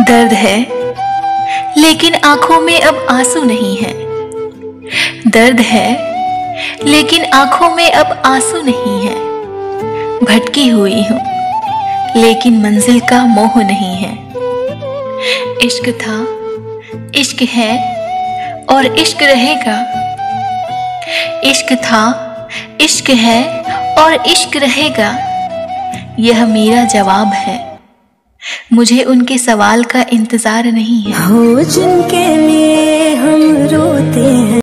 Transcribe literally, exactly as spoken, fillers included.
दर्द है लेकिन आंखों में अब आंसू नहीं है। दर्द है लेकिन आंखों में अब आंसू नहीं है। भटकी हुई हूं लेकिन मंजिल का मोह नहीं है। इश्क था, इश्क है और इश्क रहेगा। इश्क था, इश्क है और इश्क रहेगा। यह मेरा जवाब है, मुझे उनके सवाल का इंतजार नहीं है। हो जिनके लिए हम रोते हैं।